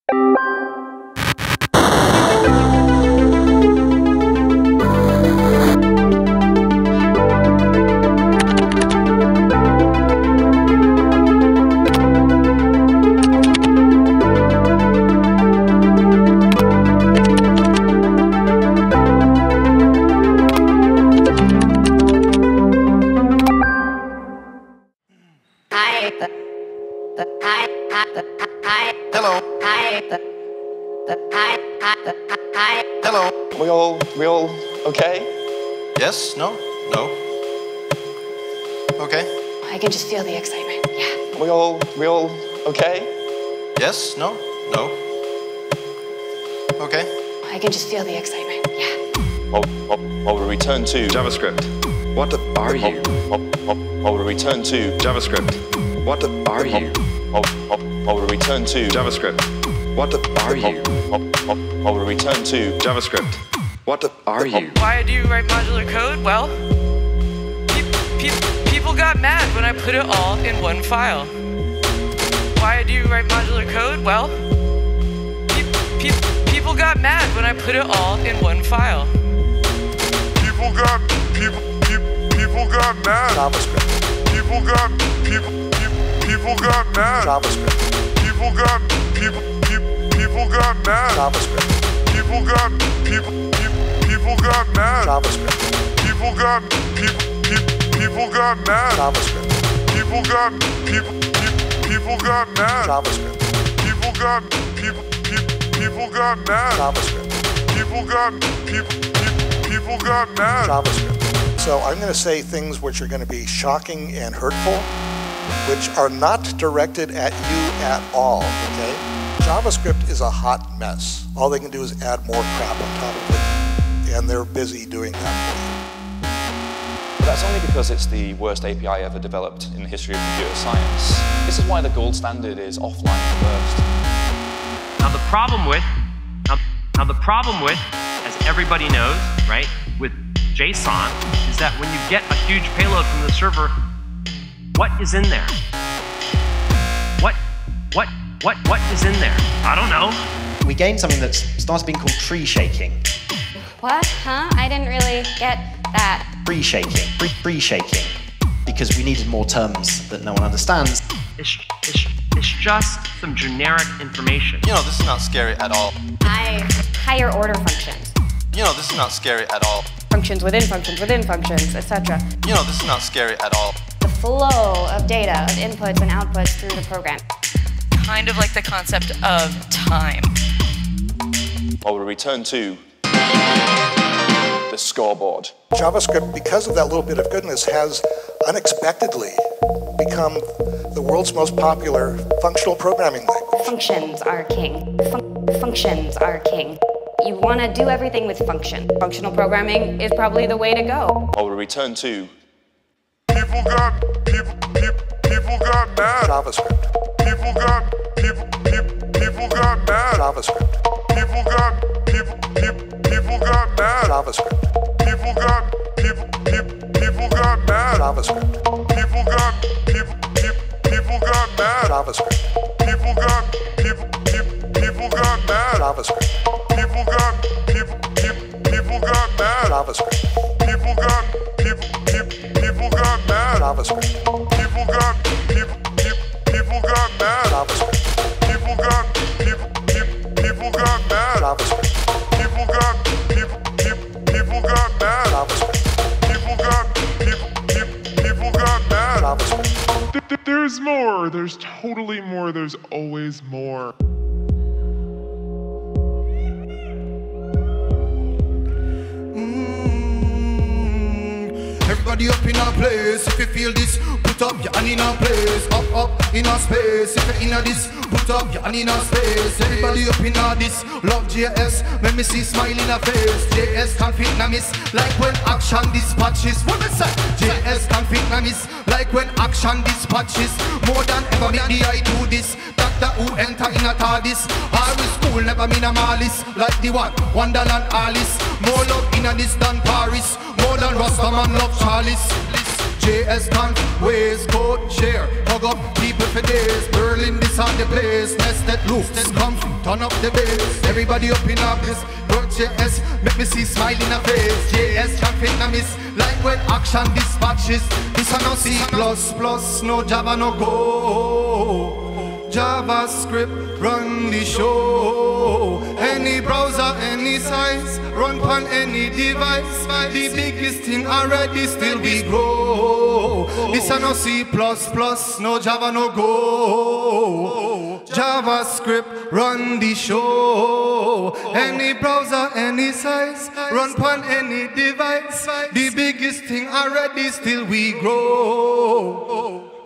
Hello. We all okay? Yes? No? No? Okay. I can just feel the excitement, yeah. We all okay? Yes? No? No? Okay. I can just feel the excitement, yeah. I will return to JavaScript. What are you? I will return to JavaScript. What are you? I will return to JavaScript. What are you? I will return to JavaScript. What are you? Why do you write modular code? Well, people got mad when I put it all in one file. Why do you write modular code? Well, people got mad when I put it all in one file. People got mad. JavaScript. People got mad. JavaScript. People got mad. JavaScript. People got mad. JavaScript. People got mad. JavaScript. People got mad. JavaScript. People got mad. JavaScript. People got mad. JavaScript. So I'm going to say things which are going to be shocking and hurtful, which are not directed at you at all, okay? JavaScript is a hot mess. All they can do is add more crap on top of it, and they're busy doing that for you. But that's only because it's the worst API ever developed in the history of computer science. This is why the gold standard is offline first. Now the problem with, as everybody knows, right, with JSON, is that when you get a huge payload from the server, what is in there? What is in there? I don't know. We gained something that started being called tree shaking. What? Huh? I didn't really get that. Tree shaking. Tree shaking. Because we needed more terms that no one understands. It's just some generic information. You know, this is not scary at all. Higher order functions. You know, this is not scary at all. Functions within functions within functions, etc. You know, this is not scary at all. The flow of data, of inputs and outputs through the program. Kind of like the concept of time. I will return to the scoreboard. JavaScript, because of that little bit of goodness, has unexpectedly become the world's most popular functional programming language. Functions are king. Functions are king. You want to do everything with function. Functional programming is probably the way to go. I will return to People got mad. JavaScript. People got mad. JavaScript. People got mad. JavaScript. People got mad. JavaScript. People got mad. JavaScript. People got mad. JavaScript. People got mad. JavaScript. People got mad. JavaScript. People got mad. JavaScript. People got mad. JavaScript. People got mad. JavaScript. People got mad. JavaScript. There's more. There's totally more. There's always more. Everybody up in a place, if you feel this, put up your hand in a place. Up in a space, if you're in a this, put up your hand in a space. Everybody up in a this, love JS, when me see smile in a face. JS can fit na miss, like when action dispatches. What me say? JS can fit na miss, like when action dispatches. More than ever make the I do this, doctor who enter in a TARDIS. Our school never mean a malice, like the one, Wonderland Alice. More love in a this than Paris, more than Rastaman love Charles. JS conf, waste code, share. Hug up people for days. Berlin, this on the place. Nested loops, comfy, turn up the bass. Everybody up in our place. Work JS, make me see smile in a face. JS traffic na miss, like when action dispatches. This a no C++, no Java, no Go. JavaScript, run the show. Any browser, any size, run on any device. The biggest thing already, still we grow. This a no C++, no Java, no Go. JavaScript, run the show. Any browser, any size, run on any device. The biggest thing already, still we grow.